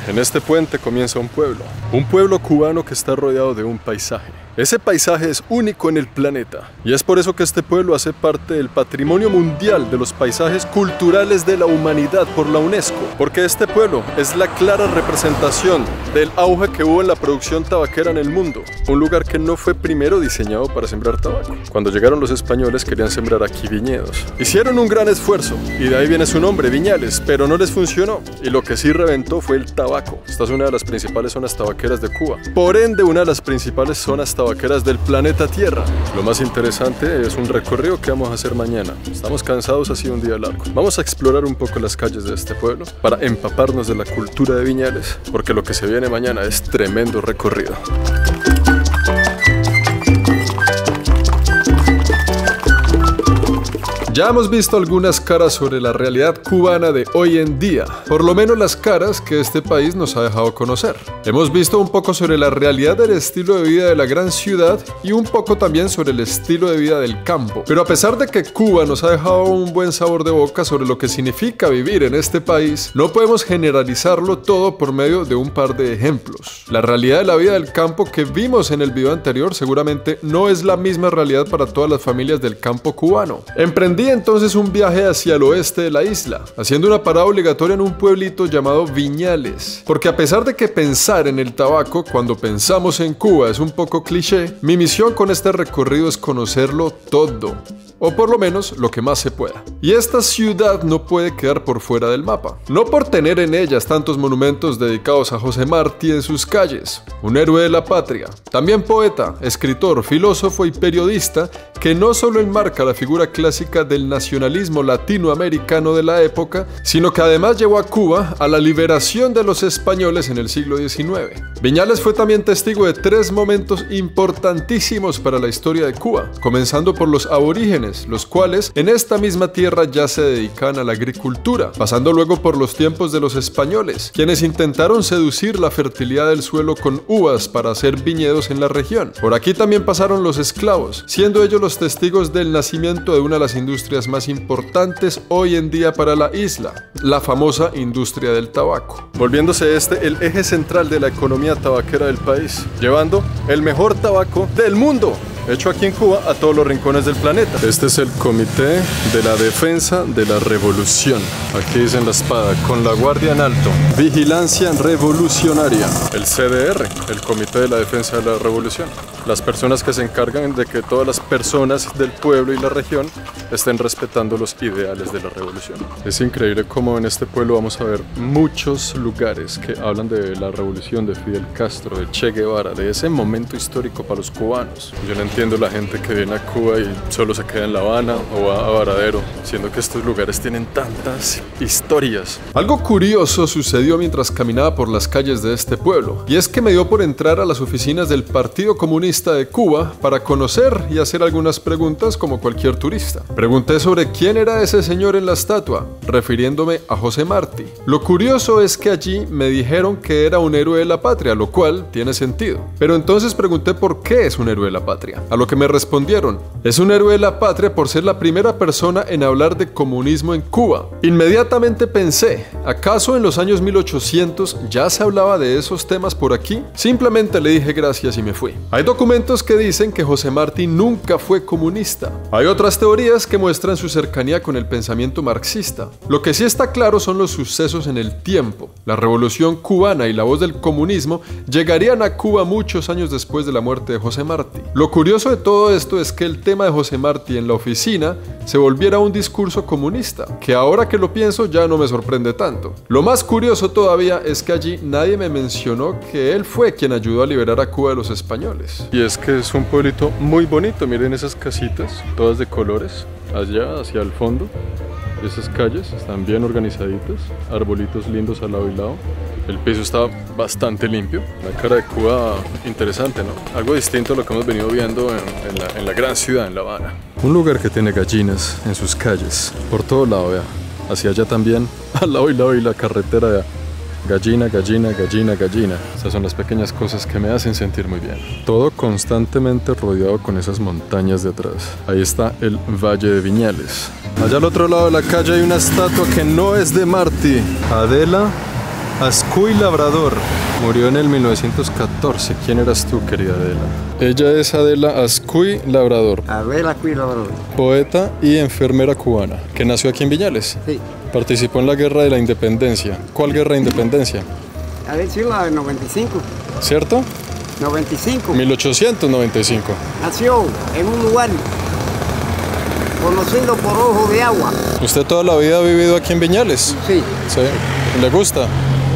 En este puente comienza un pueblo cubano que está rodeado de un paisaje. Ese paisaje es único en el planeta y es por eso que este pueblo hace parte del Patrimonio Mundial de los Paisajes Culturales de la Humanidad por la UNESCO, porque este pueblo es la clara representación del auge que hubo en la producción tabaquera en el mundo, un lugar que no fue primero diseñado para sembrar tabaco. Cuando llegaron los españoles querían sembrar aquí viñedos. Hicieron un gran esfuerzo y de ahí viene su nombre, Viñales, pero no les funcionó y lo que sí reventó fue el tabaco. Esta es una de las principales zonas tabaqueras de Cuba, por ende una de las principales zonas tabaqueras del planeta Tierra. Lo más interesante es un recorrido que vamos a hacer mañana. Estamos cansados, ha sido un día largo. Vamos a explorar un poco las calles de este pueblo para empaparnos de la cultura de Viñales, porque lo que se viene mañana es tremendo recorrido. Ya hemos visto algunas caras sobre la realidad cubana de hoy en día, por lo menos las caras que este país nos ha dejado conocer. Hemos visto un poco sobre la realidad del estilo de vida de la gran ciudad y un poco también sobre el estilo de vida del campo. Pero a pesar de que Cuba nos ha dejado un buen sabor de boca sobre lo que significa vivir en este país, no podemos generalizarlo todo por medio de un par de ejemplos. La realidad de la vida del campo que vimos en el video anterior seguramente no es la misma realidad para todas las familias del campo cubano. Emprendí entonces un viaje hacia el oeste de la isla, haciendo una parada obligatoria en un pueblito llamado Viñales, porque a pesar de que pensar en el tabaco cuando pensamos en Cuba es un poco cliché, mi misión con este recorrido es conocerlo todo, o por lo menos lo que más se pueda. Y esta ciudad no puede quedar por fuera del mapa, no por tener en ellas tantos monumentos dedicados a José Martí en sus calles, un héroe de la patria, también poeta, escritor, filósofo y periodista que no solo enmarca la figura clásica del nacionalismo latinoamericano de la época, sino que además llevó a Cuba a la liberación de los españoles en el siglo XIX. Viñales fue también testigo de 3 momentos importantísimos para la historia de Cuba, comenzando por los aborígenes, los cuales en esta misma tierra ya se dedican a la agricultura, pasando luego por los tiempos de los españoles, quienes intentaron seducir la fertilidad del suelo con uvas para hacer viñedos en la región. Por aquí también pasaron los esclavos, siendo ellos los testigos del nacimiento de una de las industrias más importantes hoy en día para la isla, la famosa industria del tabaco, volviéndose este el eje central de la economía tabaquera del país, llevando el mejor tabaco del mundo hecho aquí en Cuba a todos los rincones del planeta. Este es el Comité de la Defensa de la Revolución. Aquí dicen la espada, con la guardia en alto. Vigilancia revolucionaria. El CDR, el Comité de la Defensa de la Revolución. Las personas que se encargan de que todas las personas del pueblo y la región estén respetando los ideales de la revolución. Es increíble cómo en este pueblo vamos a ver muchos lugares que hablan de la revolución de Fidel Castro, de Che Guevara, de ese momento histórico para los cubanos. Yo no entiendo la gente que viene a Cuba y solo se queda en La Habana o va a Varadero, siendo que estos lugares tienen tantas historias. Algo curioso sucedió mientras caminaba por las calles de este pueblo, y es que me dio por entrar a las oficinas del Partido Comunista de Cuba para conocer y hacer algunas preguntas como cualquier turista. Pregunté sobre quién era ese señor en la estatua, refiriéndome a José Martí. Lo curioso es que allí me dijeron que era un héroe de la patria, lo cual tiene sentido. Pero entonces pregunté por qué es un héroe de la patria, a lo que me respondieron: es un héroe de la patria por ser la primera persona en hablar de comunismo en Cuba. Inmediatamente pensé, ¿acaso en los años 1800 ya se hablaba de esos temas por aquí? Simplemente le dije gracias y me fui. Hay documentos que dicen que José Martí nunca fue comunista. Hay otras teorías que muestran su cercanía con el pensamiento marxista. Lo que sí está claro son los sucesos en el tiempo. La revolución cubana y la voz del comunismo llegarían a Cuba muchos años después de la muerte de José Martí. Lo curioso de todo esto es que el tema de José Martí en la oficina se volviera un discurso comunista, que ahora que lo pienso ya no me sorprende tanto. Lo más curioso todavía es que allí nadie me mencionó que él fue quien ayudó a liberar a Cuba de los españoles. Y es que es un pueblito muy bonito, miren esas casitas, todas de colores, allá hacia el fondo. Esas calles están bien organizaditas, arbolitos lindos al lado y lado. El piso está bastante limpio. La cara de Cuba interesante, ¿no? Algo distinto a lo que hemos venido viendo en la gran ciudad, en La Habana. Un lugar que tiene gallinas en sus calles, por todo lado, vea. Hacia allá también, al lado y la carretera, vea. Gallina, gallina, gallina, gallina. Esas son las pequeñas cosas que me hacen sentir muy bien. Todo constantemente rodeado con esas montañas de atrás. Ahí está el Valle de Viñales. Allá al otro lado de la calle hay una estatua que no es de Martí. Adela Ascuy Labrador. Murió en el 1914. ¿Quién eras tú, querida Adela? Ella es Adela Ascuy Labrador. Adela Ascuy Labrador. Poeta y enfermera cubana, que nació aquí en Viñales. Sí. Participó en la Guerra de la Independencia. ¿Cuál Guerra de Independencia? A ver, sí, la del 95. ¿Cierto? 95. 1895. Nació en un lugar conocido por Ojo de Agua. ¿Usted toda la vida ha vivido aquí en Viñales? Sí. ¿Sí? ¿Le gusta?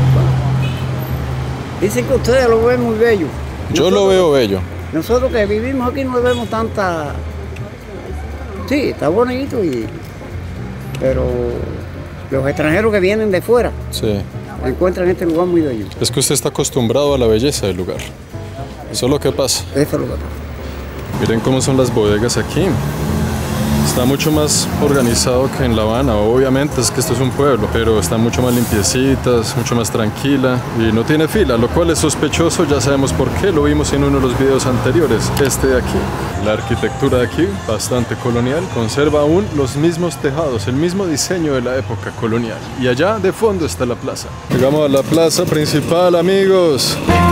Dicen que ustedes lo ven muy bello. Yo lo veo bello. Nosotros que vivimos aquí no vemos tanta... Sí, está bonito, pero los extranjeros que vienen de fuera Sí. encuentran este lugar muy bello. Es que usted está acostumbrado a la belleza del lugar. Eso es lo que pasa. Eso es lo que pasa. Miren cómo son las bodegas aquí. Está mucho más organizado que en La Habana, obviamente, es que esto es un pueblo, pero están mucho más limpiecitas, mucho más tranquila y no tiene fila, lo cual es sospechoso, ya sabemos por qué, lo vimos en uno de los videos anteriores, este de aquí. La arquitectura de aquí, bastante colonial, conserva aún los mismos tejados, el mismo diseño de la época colonial. Y allá de fondo está la plaza. Llegamos a la plaza principal, amigos.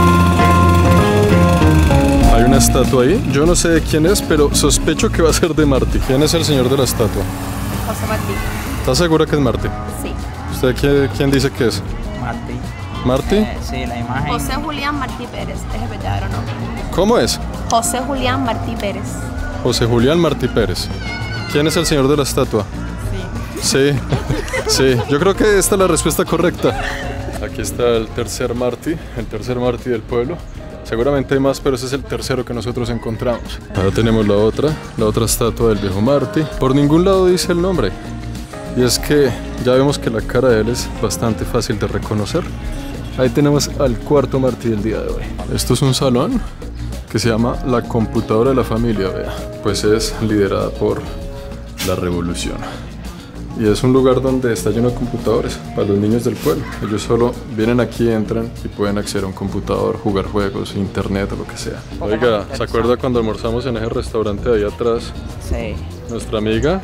Hay una estatua ahí, yo no sé de quién es, pero sospecho que va a ser de Martí. ¿Quién es el señor de la estatua? José Martí. ¿Está segura que es Martí? Sí. ¿Usted quién dice que es? Martí. ¿Martí? Sí, la imagen. José Julián Martí Pérez, es el verdadero nombre. ¿Cómo es? José Julián Martí Pérez. José Julián Martí Pérez. ¿Quién es el señor de la estatua? Sí. Sí, yo creo que esta es la respuesta correcta. Aquí está el tercer Martí del pueblo. Seguramente hay más, pero ese es el tercero que nosotros encontramos. Ahora tenemos la otra estatua del viejo Martí. Por ningún lado dice el nombre. Y es que ya vemos que la cara de él es bastante fácil de reconocer. Ahí tenemos al cuarto Martí del día de hoy. Esto es un salón que se llama la computadora de la familia, vea. Pues es liderada por la revolución. Y es un lugar donde está lleno de computadores para los niños del pueblo. Ellos solo vienen aquí, entran y pueden acceder a un computador, jugar juegos, internet o lo que sea. Oiga, ¿se acuerda cuando almorzamos en ese restaurante de ahí atrás? Sí. Nuestra amiga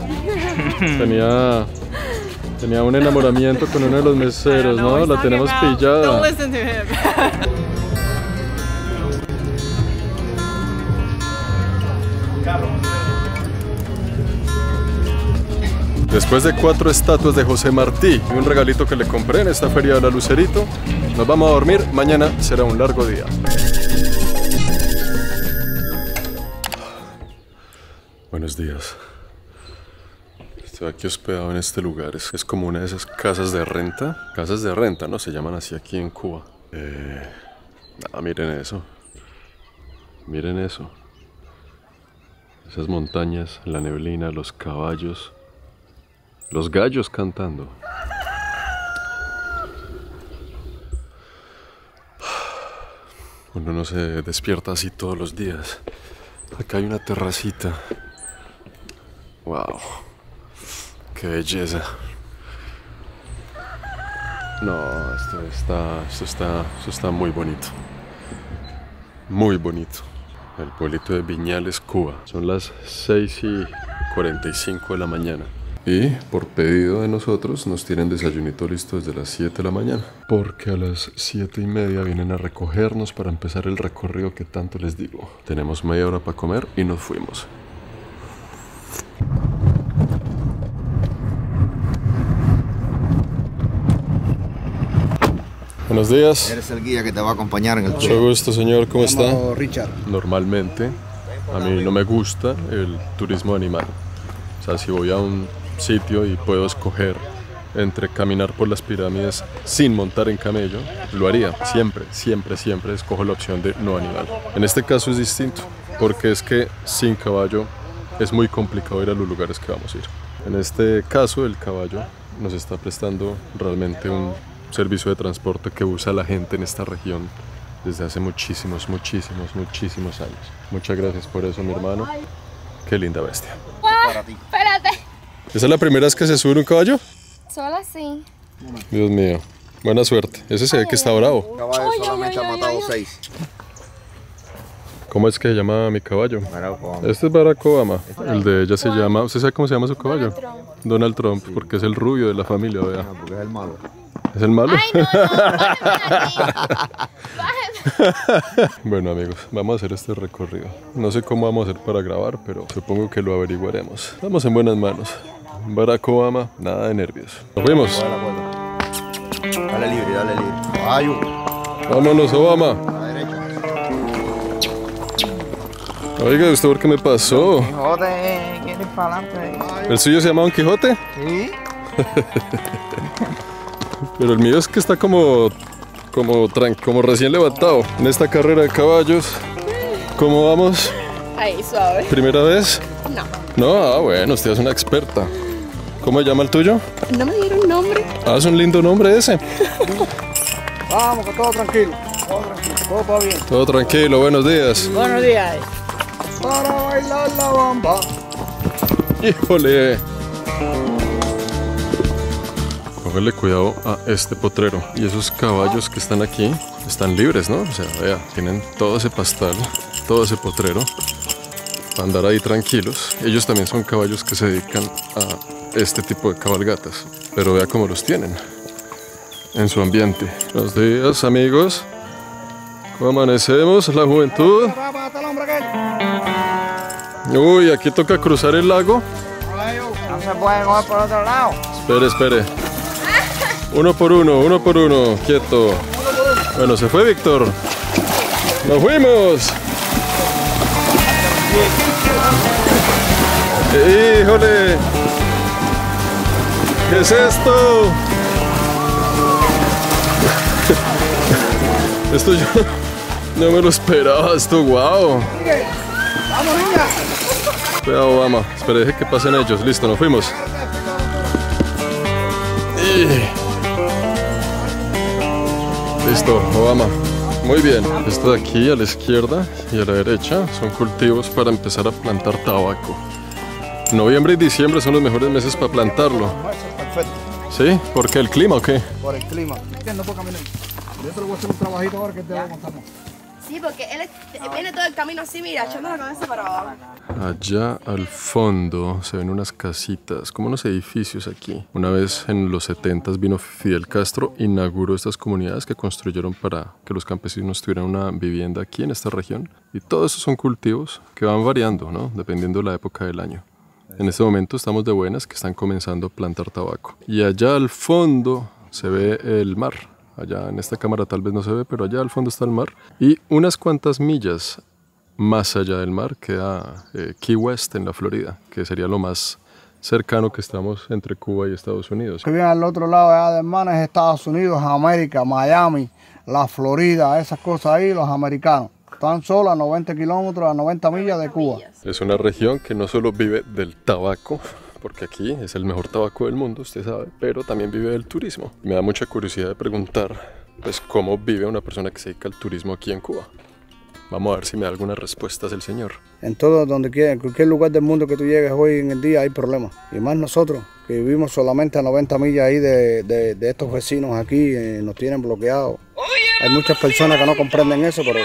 tenía un enamoramiento con uno de los meseros, ¿no? La tenemos pillada. Después de 4 estatuas de José Martí y un regalito que le compré en esta feria de la Lucerito, nos vamos a dormir. Mañana será un largo día. Buenos días. Estoy aquí hospedado en este lugar. Es como una de esas casas de renta. Casas de renta, ¿no? Se llaman así aquí en Cuba. Miren eso. Miren eso. Esas montañas, la neblina, los caballos. Los gallos cantando. Uno no se despierta así todos los días. Acá hay una terracita. Wow. Qué belleza. No, esto está muy bonito. Muy bonito. El pueblito de Viñales, Cuba. Son las 6:45 de la mañana. Y por pedido de nosotros nos tienen desayunito listo desde las 7 de la mañana. Porque a las 7:30 vienen a recogernos para empezar el recorrido que tanto les digo. Tenemos media hora para comer y nos fuimos. Buenos días. Eres el guía que te va a acompañar en el tour. Mucho gusto, señor. ¿Cómo está? Richard. Normalmente a mí no me gusta el turismo animal. O sea, si voy a un sitio y puedo escoger entre caminar por las pirámides sin montar en camello, lo haría. Siempre escojo la opción de no animal. En este caso es distinto, porque es que sin caballo es muy complicado ir a los lugares que vamos a ir. En este caso el caballo nos está prestando realmente un servicio de transporte que usa la gente en esta región desde hace muchísimos años. Muchas gracias por eso, mi hermano. Qué linda bestia. Para ti. Espérate. ¿Esa es la primera vez que se sube un caballo? Solo así. Dios mío, buena suerte. Ese se ve que está bravo. El caballo solamente ha matado 6. ¿Cómo es que se llama mi caballo? Barack Obama. Este es Barack Obama. El de ella se llama... ¿Usted sabe cómo se llama su caballo? Donald Trump. Donald Trump, porque es el rubio de la familia, vea. Porque es el malo. ¿Es el malo? Ay, no, bájenme aquí. Bueno amigos, vamos a hacer este recorrido. No sé cómo vamos a hacer para grabar, pero supongo que lo averiguaremos. Estamos en buenas manos. Barack Obama, nada de nervios. Nos fuimos. Dale libre, dale libre. Caballo. Vámonos, Obama. A la derecha. Oiga, ¿usted por qué me pasó? Quijote, ¿quieres para adelante? ¿El suyo se llama Don Quijote? Sí. Pero el mío es que está como recién levantado en esta carrera de caballos. ¿Cómo vamos? Ahí, suave. ¿Primera vez? No. No, bueno, usted es una experta. ¿Cómo se llama el tuyo? No me dieron nombre. Ah, es un lindo nombre ese. Vamos, que todo tranquilo. Todo bien. Todo tranquilo, buenos días. Buenos días. Para bailar la bamba. Híjole. Póngale cuidado a este potrero. Y esos caballos que están aquí están libres, ¿no? O sea, vea, tienen todo ese pastal, todo ese potrero para andar ahí tranquilos. Ellos también son caballos que se dedican a este tipo de cabalgatas. Pero vea cómo los tienen en su ambiente. Buenos días, amigos. ¿Cómo amanecemos? La juventud. Uy, aquí toca cruzar el lago. No se puede coger por otro lado. Espere. Uno por uno, quieto. Bueno, se fue Víctor. ¡Nos fuimos! ¡Híjole! ¿Qué es esto? Esto yo no me lo esperaba, esto, wow. ¡Vamos, niña! Cuidado, Obama. Espera, deje que pasen ellos. Listo, nos fuimos. Listo, Obama. Muy bien. Esto de aquí a la izquierda y a la derecha son cultivos para empezar a plantar tabaco. Noviembre y diciembre son los mejores meses para plantarlo. Perfecto. ¿Sí? ¿Por qué? ¿El clima o qué? Por el clima. No puedo caminar. Yo solo voy a hacer un trabajito ahora que te voy a contar más. Sí, porque él viene todo el camino así, mira, echando la cabeza para abajo. Allá al fondo se ven unas casitas, como unos edificios aquí. Una vez en los 70s vino Fidel Castro, inauguró estas comunidades que construyeron para que los campesinos tuvieran una vivienda aquí en esta región. Y todo eso son cultivos que van variando, ¿no? Dependiendo de la época del año. En este momento estamos de buenas que están comenzando a plantar tabaco. Y allá al fondo se ve el mar. Allá en esta cámara tal vez no se ve, pero allá al fondo está el mar. Y unas cuantas millas más allá del mar queda Key West en la Florida, que sería lo más cercano que estamos entre Cuba y Estados Unidos. Que viene al otro lado allá de hermanas es Estados Unidos, América, Miami, la Florida, esas cosas ahí, los americanos. Están solo a 90 kilómetros, a 90 millas de Cuba. Es una región que no solo vive del tabaco, porque aquí es el mejor tabaco del mundo, usted sabe, pero también vive del turismo. Me da mucha curiosidad de preguntar, pues, cómo vive una persona que se dedica al turismo aquí en Cuba. Vamos a ver si me da algunas respuestas el señor. En todo, donde quiera, en cualquier lugar del mundo que tú llegues hoy en el día hay problemas. Y más nosotros, que vivimos solamente a 90 millas ahí de estos vecinos aquí, nos tienen bloqueados. Hay muchas personas que no comprenden eso, pero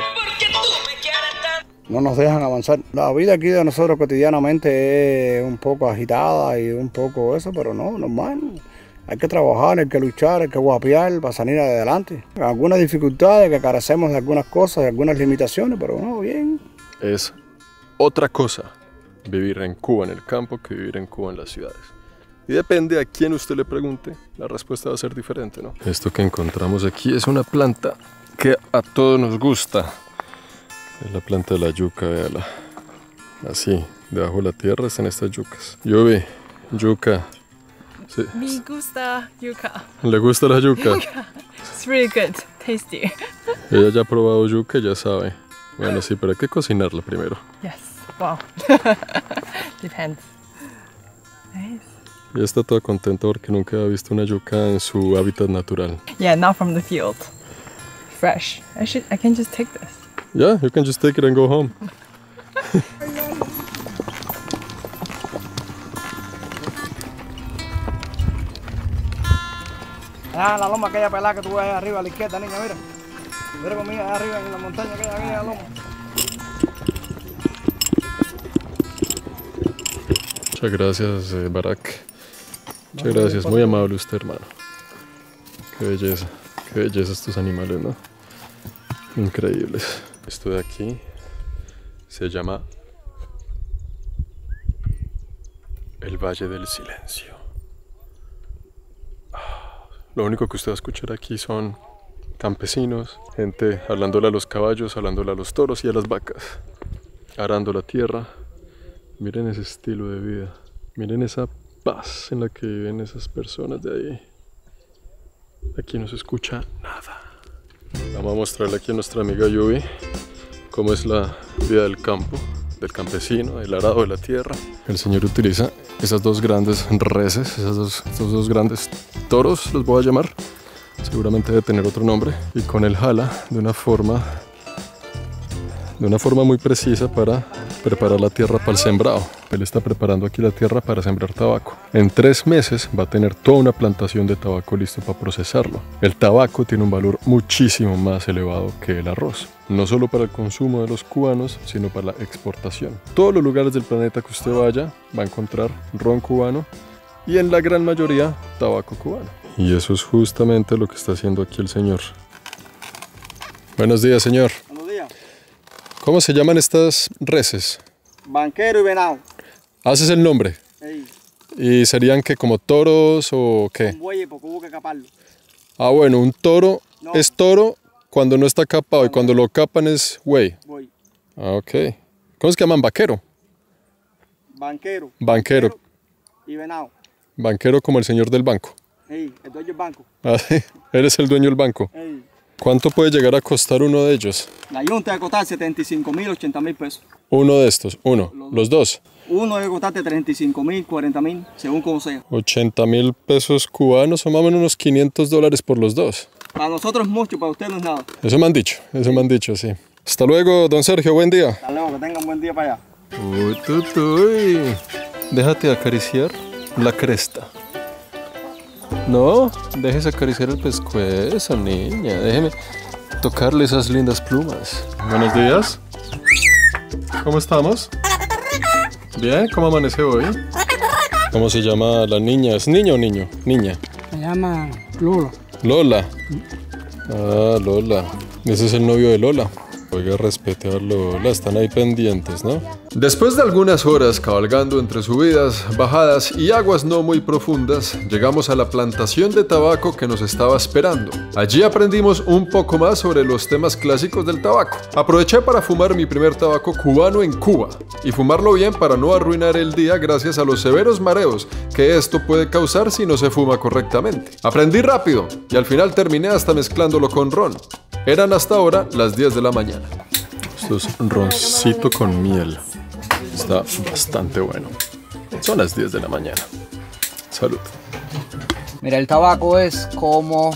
no nos dejan avanzar. La vida aquí de nosotros cotidianamente es un poco agitada y un poco eso, pero no, normal. Hay que trabajar, hay que luchar, hay que guapear para salir adelante. Algunas dificultades, que carecemos de algunas cosas, de algunas limitaciones, pero no, bien. Es otra cosa vivir en Cuba en el campo que vivir en Cuba en las ciudades. Y depende a quién usted le pregunte, la respuesta va a ser diferente, ¿no? Esto que encontramos aquí es una planta que a todos nos gusta. Es la planta de la yuca, véala. Así, debajo de la tierra están estas yucas. Yo vi yuca. Sí. Me gusta yuca. ¿Le gusta la yuca? It's really good, tasty. Ella ya ha probado yuca, ya sabe. Bueno, sí, pero hay que cocinarla primero. Yes, wow. Depends. Nice. Ella está toda contenta porque nunca ha visto una yuca en su hábitat natural. Yeah, not from the field. Fresh. I can just take this. Yeah, you can just take it and go home. Ah, la loma aquella pelada que tú ves ahí arriba a la izquierda, niña, mira. Mira conmigo allá arriba en la montaña, aquella loma. Muchas gracias, Barack. Muchas gracias, muy amable usted, hermano. qué belleza estos animales, ¿no? Increíbles. Esto de aquí se llama el Valle del Silencio. Lo único que usted va a escuchar aquí son campesinos, gente hablándole a los caballos, hablándole a los toros y a las vacas, arando la tierra. Miren ese estilo de vida, miren esa paz en la que viven esas personas de ahí. Aquí no se escucha nada. Vamos a mostrarle aquí a nuestra amiga Yubi cómo es la vida del campo, del campesino, el arado de la tierra. El señor utiliza esas dos grandes reses, estos dos grandes toros, los voy a llamar. Seguramente debe tener otro nombre. Y con él jala de una forma muy precisa para preparar la tierra para el sembrado. Él está preparando aquí la tierra para sembrar tabaco. En 3 meses va a tener toda una plantación de tabaco listo para procesarlo. El tabaco tiene un valor muchísimo más elevado que el arroz. No solo para el consumo de los cubanos, sino para la exportación. Todos los lugares del planeta que usted vaya va a encontrar ron cubano y en la gran mayoría tabaco cubano. Y eso es justamente lo que está haciendo aquí el señor. Buenos días, señor. Buenos días. ¿Cómo se llaman estas reses? Banquero y venado. ¿Haces el nombre? Sí. ¿Y serían que como toros o qué? Un buey porque hubo que caparlo. Ah, bueno, un toro No. es toro cuando no está capado y cuando lo capan es güey. Buey. Ah, ok. ¿Cómo se llaman? Vaquero. Banquero. Banquero. Y venado. Banquero como el señor del banco. Sí, el dueño del banco. Ah, sí. Eres el dueño del banco. Sí. ¿Cuánto puede llegar a costar uno de ellos? La yunta debe costar 75.000, 80.000 pesos. Uno de estos, uno. Los dos. Uno debe costarte 35.000, 40.000, según como sea. 80.000 pesos cubanos, son más o menos unos $500 por los dos. Para nosotros es mucho, para usted no es nada. Eso me han dicho, sí. Hasta luego, don Sergio, buen día. Hasta luego, que tengan buen día para allá. Uy. Déjate acariciar la cresta. No, déjese acariciar el pescuezo, niña. Déjeme tocarle esas lindas plumas. Buenos días. ¿Cómo estamos? Bien, ¿cómo amanece hoy? ¿Cómo se llama la niña? ¿Es niño o niño? Niña. Se llama Lulo. Lola. Ah, Lola. Ese es el novio de Lola. Oiga, respete a Lola, están ahí pendientes, ¿no? Después de algunas horas cabalgando entre subidas, bajadas y aguas no muy profundas, llegamos a la plantación de tabaco que nos estaba esperando. Allí aprendimos un poco más sobre los temas clásicos del tabaco. Aproveché para fumar mi primer tabaco cubano en Cuba y fumarlo bien para no arruinar el día gracias a los severos mareos que esto puede causar si no se fuma correctamente. Aprendí rápido y al final terminé hasta mezclándolo con ron. Eran hasta ahora las 10 de la mañana. Esto es roncito con miel. Está bastante bueno. Son las 10 de la mañana. Salud. Mira, el tabaco es como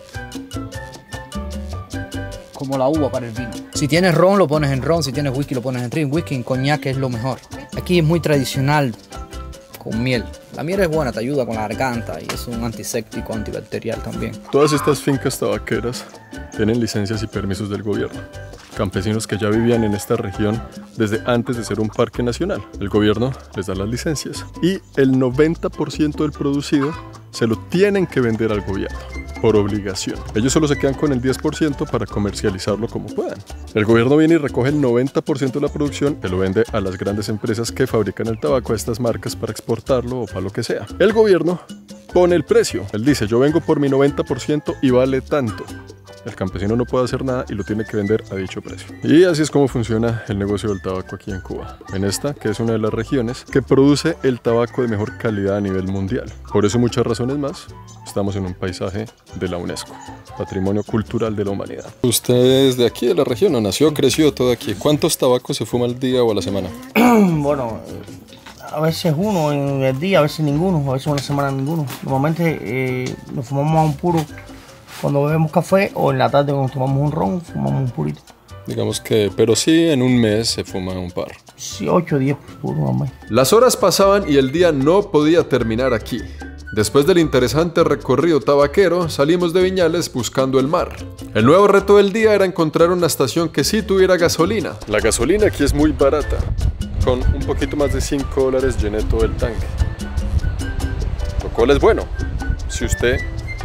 la uva para el vino. Si tienes ron, lo pones en ron. Si tienes whisky, lo pones en ron. Whisky en coñac es lo mejor. Aquí es muy tradicional con miel. La miel es buena, te ayuda con la garganta y es un antiséptico, antibacterial también. Todas estas fincas tabaqueras tienen licencias y permisos del gobierno. Campesinos que ya vivían en esta región desde antes de ser un parque nacional. El gobierno les da las licencias y el 90% del producido se lo tienen que vender al gobierno, por obligación. Ellos solo se quedan con el 10% para comercializarlo como puedan. El gobierno viene y recoge el 90% de la producción que lo vende a las grandes empresas que fabrican el tabaco a estas marcas para exportarlo o para lo que sea. El gobierno pone el precio. Él dice, yo vengo por mi 90% y vale tanto. El campesino no puede hacer nada y lo tiene que vender a dicho precio. Y así es como funciona el negocio del tabaco aquí en Cuba. En esta, que es una de las regiones que produce el tabaco de mejor calidad a nivel mundial. Por eso, muchas razones más, estamos en un paisaje de la UNESCO, Patrimonio Cultural de la Humanidad. ¿Usted es de aquí, de la región, o nació, creció todo aquí? ¿Cuántos tabacos se fuma al día o a la semana? Bueno, a veces uno en el día, a veces ninguno, a veces una semana ninguno. Normalmente nos fumamos a un puro cuando bebemos café o en la tarde cuando tomamos un ron, fumamos un purito. Digamos que, pero sí en un mes se fuma un par. Sí, 8 o 10 puros más. Las horas pasaban y el día no podía terminar aquí. Después del interesante recorrido tabaquero, salimos de Viñales buscando el mar. El nuevo reto del día era encontrar una estación que sí tuviera gasolina. La gasolina aquí es muy barata. Con un poquito más de $5 llené todo el tanque. Lo cual es bueno. Si usted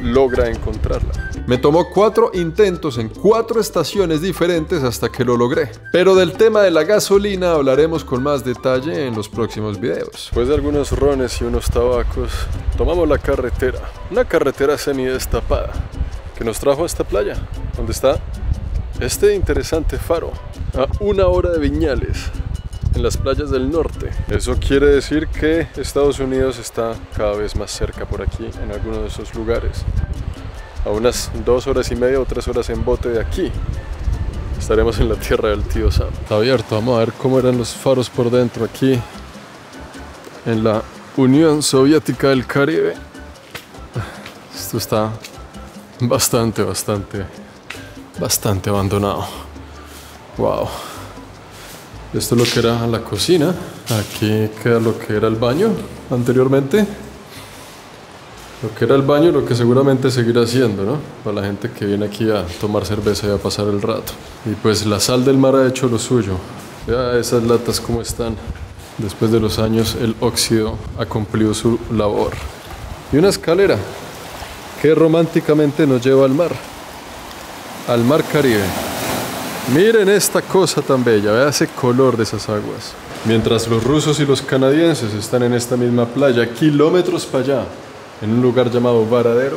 logra encontrarla. Me tomó 4 intentos en 4 estaciones diferentes hasta que lo logré. Pero del tema de la gasolina hablaremos con más detalle en los próximos videos. Después de algunos rones y unos tabacos, tomamos la carretera. Una carretera semidestapada que nos trajo a esta playa, donde está este interesante faro, a 1 hora de Viñales, en las playas del norte. Eso quiere decir que Estados Unidos está cada vez más cerca por aquí, en alguno de esos lugares. A unas 2 horas y media o 3 horas en bote de aquí estaremos en la tierra del tío Sam. Está abierto, vamos a ver cómo eran los faros por dentro aquí en la Unión Soviética del Caribe. Esto está bastante abandonado. Wow. Esto es lo que era la cocina. Aquí queda lo que era el baño anteriormente. Lo que era el baño, lo que seguramente seguirá siendo, ¿no? Para la gente que viene aquí a tomar cerveza y a pasar el rato. Y pues la sal del mar ha hecho lo suyo. Vea esas latas como están. Después de los años el óxido ha cumplido su labor. Y una escalera que románticamente nos lleva al mar Caribe. Miren esta cosa tan bella, vea ese color de esas aguas. Mientras los rusos y los canadienses están en esta misma playa, kilómetros para allá, en un lugar llamado Varadero,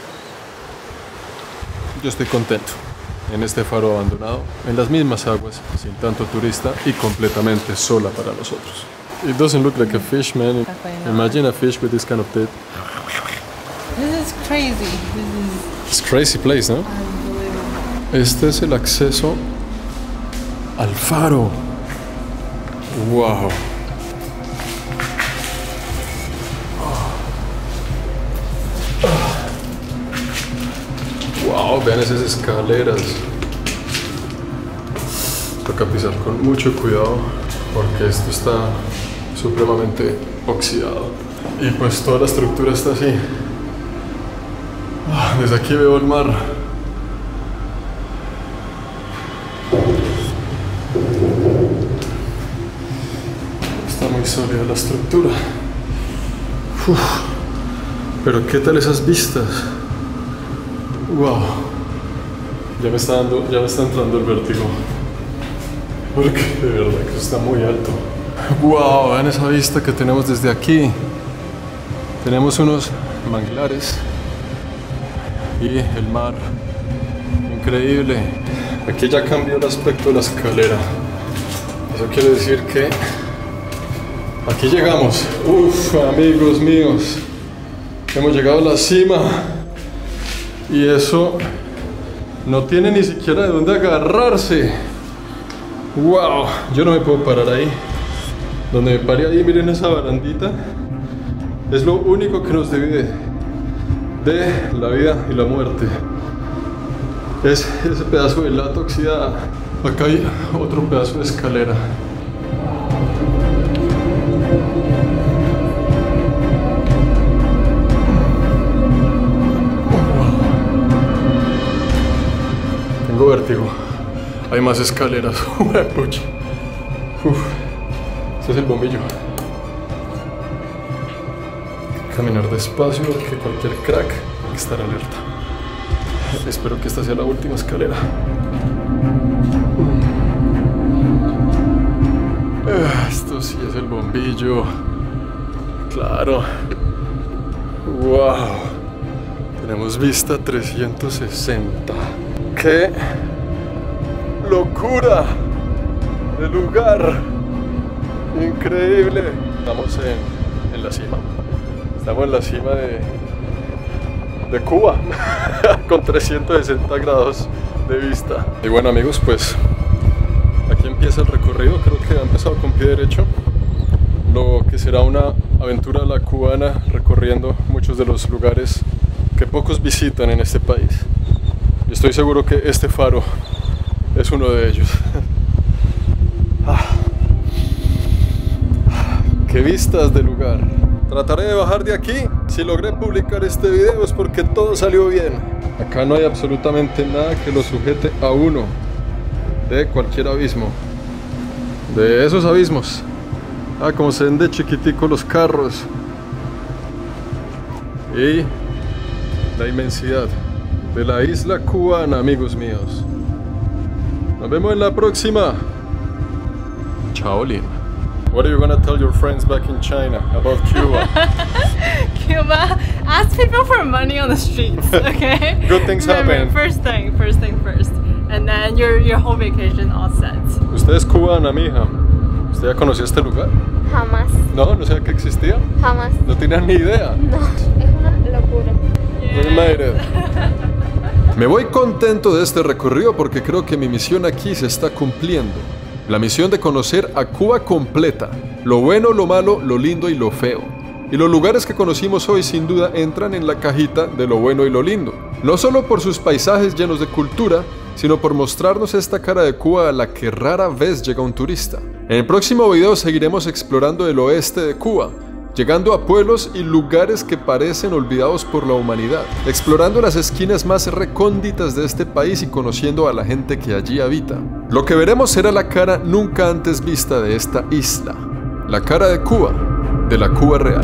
yo estoy contento en este faro abandonado, en las mismas aguas, sin tanto turista y completamente sola para nosotros. It doesn't look like a fish, man. Imagine a fish with this kind of teeth. This is crazy. It's a crazy place, ¿no? Este es el acceso al faro. Wow. Wow, vean esas escaleras. Toca pisar con mucho cuidado porque esto está supremamente oxidado. Y pues toda la estructura está así. Desde aquí veo el mar. Está muy sólida la estructura. Pero ¿qué tal esas vistas? Wow. Ya me está entrando el vértigo. Porque de verdad que está muy alto. Wow, vean esa vista que tenemos desde aquí. Tenemos unos manglares y el mar. Increíble. Aquí ya cambió el aspecto de la escalera. Eso quiere decir que aquí llegamos. Uf, amigos míos, hemos llegado a la cima. Y eso no tiene ni siquiera de dónde agarrarse. Wow, yo no me puedo parar ahí. Donde me paré ahí, miren esa barandita. Es lo único que nos divide de la vida y la muerte. Es ese pedazo de lata oxidada. Acá hay otro pedazo de escalera. Tengo vértigo. Hay más escaleras. Pucha. Este es el bombillo. Hay que caminar despacio porque cualquier crack hay que estar alerta. Espero que esta sea la última escalera. Esto sí es el bombillo. Claro. Wow. Tenemos vista 360. ¡Qué locura de lugar! Increíble. Estamos en la cima. Estamos en la cima de Cuba con 360 grados de vista. Y bueno, amigos, pues aquí empieza el recorrido. Creo que ha empezado con pie derecho lo que será una aventura a la cubana, recorriendo muchos de los lugares que pocos visitan en este país. Y estoy seguro que este faro es uno de ellos. ¡Qué vistas de lugar! Trataré de bajar de aquí. Si logré publicar este video es porque todo salió bien. Acá no hay absolutamente nada que lo sujete a uno de cualquier abismo. De esos abismos. Como se ven de chiquitico los carros. Y la inmensidad de la isla cubana, amigos míos. Nos vemos en la próxima. Chao, Lin. What are you gonna tell your friends back in China about Cuba? Cuba, ask people for money on the streets, okay? Good things happen. First thing first. And then your whole vacation all set. Usted es cubana, mija. ¿Usted ya conocía este lugar? Jamás, No, no sabía que existía. jamás. No tenías ni idea. No, es una locura. We made it. Me voy contento de este recorrido porque creo que mi misión aquí se está cumpliendo. La misión de conocer a Cuba completa, lo bueno, lo malo, lo lindo y lo feo. Y los lugares que conocimos hoy sin duda entran en la cajita de lo bueno y lo lindo. No solo por sus paisajes llenos de cultura, sino por mostrarnos esta cara de Cuba a la que rara vez llega un turista. En el próximo video seguiremos explorando el oeste de Cuba, llegando a pueblos y lugares que parecen olvidados por la humanidad, explorando las esquinas más recónditas de este país y conociendo a la gente que allí habita. Lo que veremos será la cara nunca antes vista de esta isla, la cara de Cuba, de la Cuba real.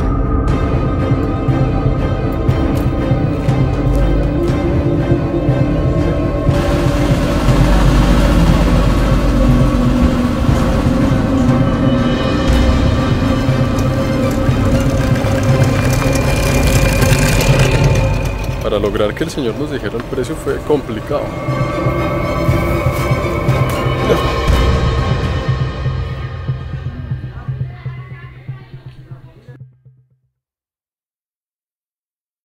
Para lograr que el señor nos dijera el precio fue complicado.